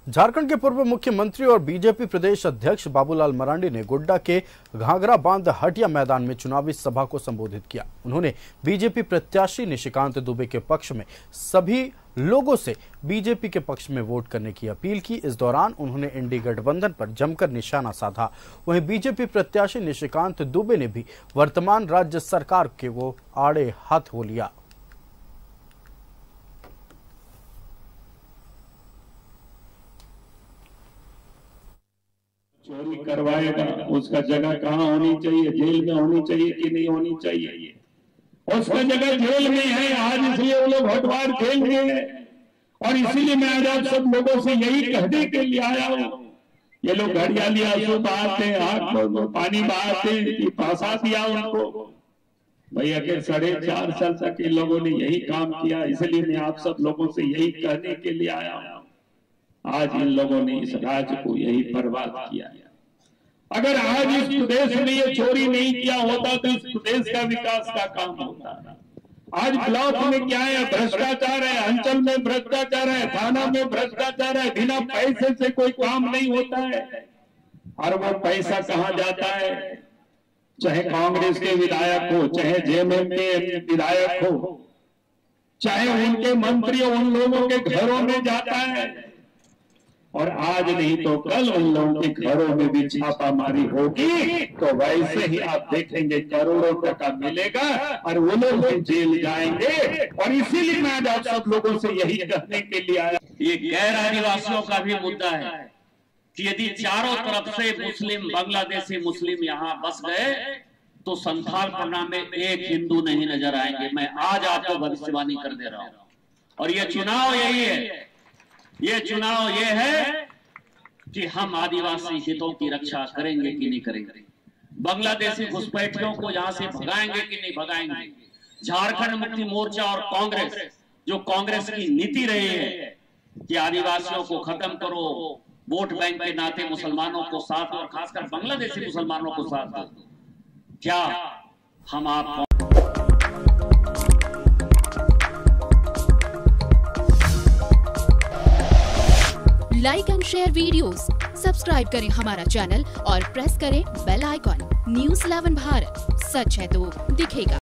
झारखंड के पूर्व मुख्यमंत्री और बीजेपी प्रदेश अध्यक्ष बाबूलाल मरांडी ने गोड्डा के घाघरा बांध हटिया मैदान में चुनावी सभा को संबोधित किया। उन्होंने बीजेपी प्रत्याशी निशिकांत दुबे के पक्ष में सभी लोगों से बीजेपी के पक्ष में वोट करने की अपील की। इस दौरान उन्होंने इंडी गठबंधन पर जमकर निशाना साधा। वहीं बीजेपी प्रत्याशी निशिकांत दुबे ने भी वर्तमान राज्य सरकार के वो आड़े हाथ हो लिया। चोरी करवाएगा, उसका जगह कहाँ होनी चाहिए? जेल में होनी चाहिए कि नहीं होनी चाहिए? उसका जगह जेल में है आज, इसलिए वो लोग हटवार खेल रहे हैं। और इसीलिए मैं आज आप सब लोगों से यही कहने के लिए आया हूँ। ये लोग हरियाली आंसू बहाते हैं, आंख पानी बहाते हैं कि फंसा दिया उनको। भैया के 4.5 साल तक इन लोगों ने यही काम किया। इसलिए मैं आप सब लोगों से यही कहने के लिए आया हूँ। आज इन लोगों ने इस राज्य को यही बर्बाद किया। अगर आज इस प्रदेश में ये चोरी नहीं किया होता तो इस प्रदेश का विकास का काम होता। आज ब्लॉक में क्या है? भ्रष्टाचार है, अंचल में भ्रष्टाचार है, थाना में भ्रष्टाचार है। बिना पैसे से कोई काम नहीं होता है। और वो पैसा कहाँ जाता है? चाहे कांग्रेस के विधायक हो, चाहे जेएमएम के विधायक हो, चाहे उनके मंत्री, उन लोगों के घरों में जाता है। और आज नहीं तो कल उन लोगों के घरों में भी छापामारी होगी, तो वैसे ही आप देखेंगे करोड़ों टका मिलेगा और वो लोग भी जेल जाएंगे। और इसीलिए मैं आज आप सब लोगों से यही कहने के लिए आया। ये गैर आदिवासियों का भी मुद्दा है कि यदि चारों तरफ से मुस्लिम, बांग्लादेशी मुस्लिम यहाँ बस गए तो संथाल पन्ना में एक हिंदू नहीं नजर आएंगे। मैं आज आपको भविष्यवाणी कर दे रहा हूँ। और ये चुनाव यही है, ये चुनाव ये है कि हम आदिवासी हितों की रक्षा करेंगे कि नहीं करेंगे। बांग्लादेशी घुसपैठियों को यहां से भगाएंगे कि नहीं भगाएंगे। झारखंड मुक्ति मोर्चा और कांग्रेस, जो कांग्रेस की नीति रही है कि आदिवासियों को खत्म करो, वोट बैंक के नाते मुसलमानों को साथ और खासकर बांग्लादेशी मुसलमानों को साथ दो, क्या हम आप like and share videos, subscribe करें हमारा चैनल और प्रेस करें बेल आइकॉन। न्यूज़ 11 भारत, सच है तो दिखेगा।